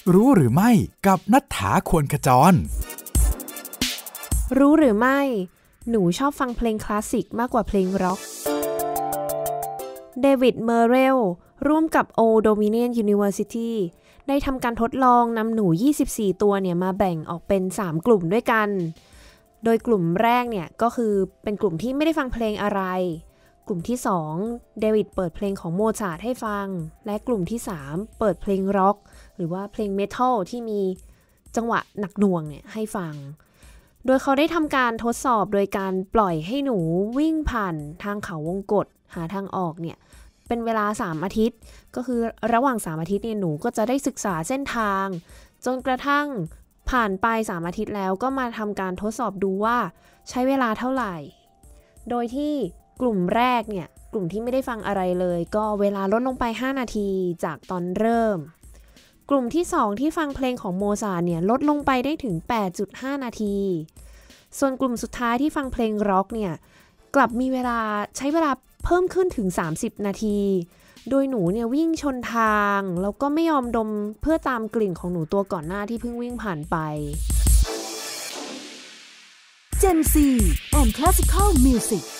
รู้หรือไม่กับณัฐฐา ควรขจรรู้หรือไม่หนูชอบฟังเพลงคลาสสิกมากกว่าเพลงร็อกเดวิดเมอร์เรลร่วมกับ Old Dominion University ได้ทำการทดลองนำหนู24ตัวเนี่ยมาแบ่งออกเป็น3กลุ่มด้วยกันโดยกลุ่มแรกเนี่ยก็คือเป็นกลุ่มที่ไม่ได้ฟังเพลงอะไรกลุ่มที่2เดวิดเปิดเพลงของโมซาร์ทให้ฟังและกลุ่มที่3เปิดเพลงร็อกหรือว่าเพลงเมทัลที่มีจังหวะหนักหน่วงเนี่ยให้ฟังโดยเขาได้ทำการทดสอบโดยการปล่อยให้หนูวิ่งผ่านทางเขาวงกตหาทางออกเนี่ยเป็นเวลา3อาทิตย์ก็คือระหว่าง3อาทิตย์เนี่ยหนูก็จะได้ศึกษาเส้นทางจนกระทั่งผ่านไป3อาทิตย์แล้วก็มาทำการทดสอบดูว่าใช้เวลาเท่าไหร่โดยที่กลุ่มแรกเนี่ยกลุ่มที่ไม่ได้ฟังอะไรเลยก็เวลาลดลงไป5นาทีจากตอนเริ่มกลุ่มที่2ที่ฟังเพลงของโมซาร์ทเนี่ยลดลงไปได้ถึง 8.5 นาทีส่วนกลุ่มสุดท้ายที่ฟังเพลงร็อกเนี่ยกลับมีเวลาใช้เวลาเพิ่มขึ้นถึง30นาทีโดยหนูเนี่ยวิ่งชนทางแล้วก็ไม่ยอมดมเพื่อตามกลิ่นของหนูตัวก่อนหน้าที่เพิ่งวิ่งผ่านไป Gen Z and Classical Music